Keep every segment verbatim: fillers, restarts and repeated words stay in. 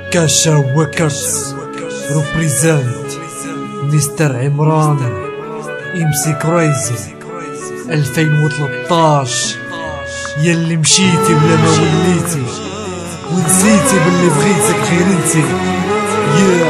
كاشا وكرس ريبريزنت مستر عمران امسي كرايزي ألفين وثلاثطاش. ياللي مشيتي ولا ما وليتي ونسيتي باللي بغيتك غير انتي. yeah.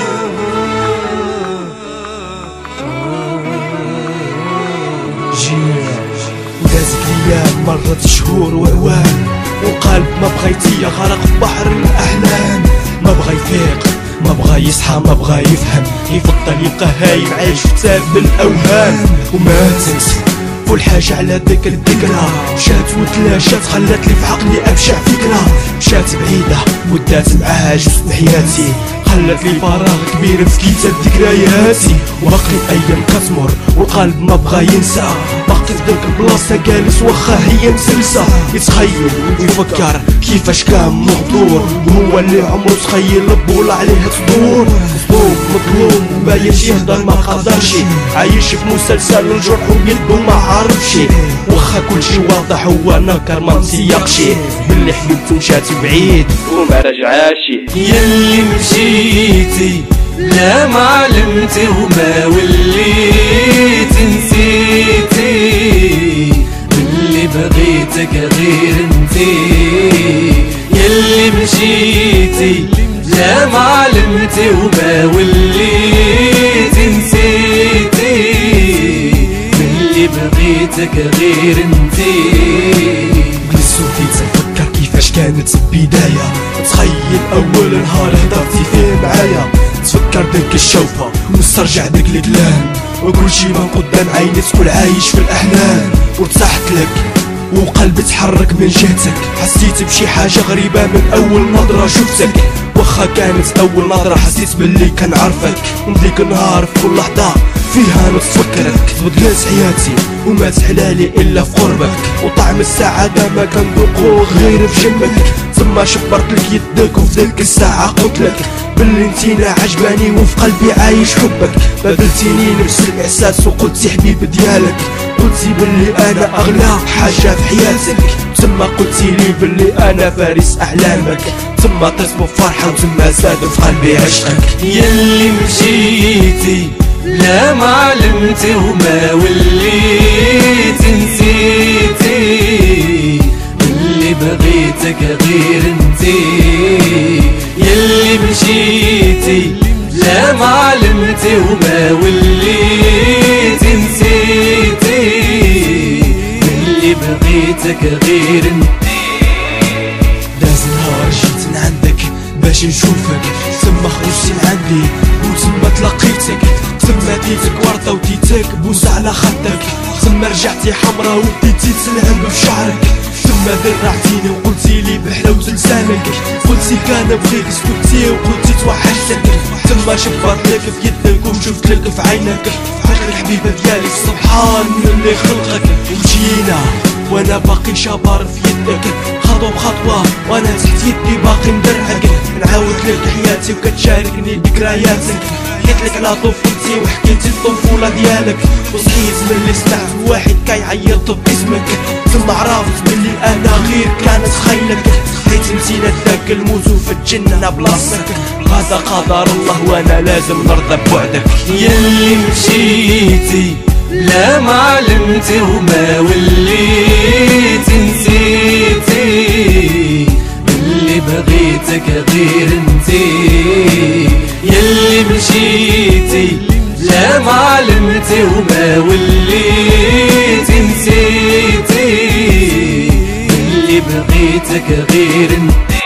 جينا ودازت ليام مرت شهور واعوام والقلب ما بغيتي غرق في بحر الاحلام. ما بغى يفيق ما بغى يصحى ما بغى يفهم، يفضل يبقى هايم عايش في تاب الاوهام. وماتت كل حاجة على ذاك الذكرى، مشات وتلاشات خلات لي في عقلي ابشع فكرة. مشات بعيدة ودات معاها جزء من حياتي، خلت لي فراغ كبير في كتاب ذكرياتي. وباقي ايام كتمر والقلب ما بغى ينسى، باقي في ديك البلاصة جالس واخا هي مسلسة. يتخيل ويفكر كيفاش كان مغدور، وهو اللي عمرو تخيل البولة عليه تدور. مظلوم مظلوم وبايش يهضر ما قدرش، عايش في مسلسل الجرح ويدو ما عارفش. واخا كلشي واضح هو نكر ما مسيقش، باللي حبيبته مشات بعيد وما رجعاش. ياللي مشيتي لا ما علمتي وما وليتي، نسيتي باللي بغيتك غير انتي. ياللي مشيتي لا ما علمتي وما وليتي، نسيتي باللي بغيتك غير انتي. جلست وبديت نفكر كيفاش كانت البداية، تخيل اول نهار هضرتي فيه معايا. تفكر ديك الشوفة ونسترجع ديك الكلام، وكل شي ما قدام عيني تكون عايش في الاحلام. وارتحت لك وقلبي تحرك من جهتك، حسيت بشي حاجة غريبة من اول نظرة شفتك. واخا كانت اول نظرة حسيت باللي كنعرفك، من ديك النهار في كل لحظة فيها نتفكرك. تبدلت حياتي وما تحلالي الا في قربك، وطعم السعادة ما كندوقو غير في جنبك. تما شبرت لك يدك وفي ديك الساعة قلتلك باللي انتينا عجباني وفي قلبي عايش حبك. بادلتيني نفس الاحساس وقلتي حبيب ديالك، قلتي باللي انا اغلى حاجة في حياتك. تما قلتي لي باللي انا فارس احلامك، تما طيت بفرحة وتما زاد في قلبي عشقك. ياللي مشيتي لا ما علمتي وما وليتي، نسيتي باللي بغيتك غير انتي. ياللي مشيتي لا ما علمتي وما وليتي، نسيتي باللي بغيتك غير انتي. داز نهار جيت لعندك باش نشوفك، تما خرجتي لعندي وتما تلقيتك. تما ديتك ورطة وديتك بوسة على خدك، تما رجعتي حمرا وبديتي تلعب بشعرك. تما درعتيني وقلتي لي بحلاوة لسانك، قلتي كان بغيك سكتي وقلتي توحشتك. تما شبرت لك في يدك وشفت لك في عينك، قلت لك حبيبة ديالي سبحان اللي خلقك. وجينا وانا باقي شابر في يدك، خطوة بخطوة وانا تحت يدي باقي ندرعك. نعاود لك حياتي وكتشاركني ذكرياتك، حكيت لك على طفولتي وحكيتي الطفولة ديالك. وصحيت ملي سمعت واحد كيعيط باسمك، ثم عرفت بلي انا غير كانت خيلك. حيت نسينا ذاك الموت وفي الجنة بلاصتك، هذا قدر الله وانا لازم نرضى بوعدك. ياللي مشيتي لا ما علمتي وما وليتي، نسيتي باللي بغيتك غير انتي. ياللي مشيتي لا ما علمتي وما وليتي، نسيتي باللي بغيتك غير انتي.